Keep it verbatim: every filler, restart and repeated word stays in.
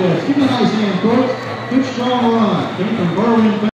contest. Give me a nice hand, folks. Good strong run. Came from Berwyn.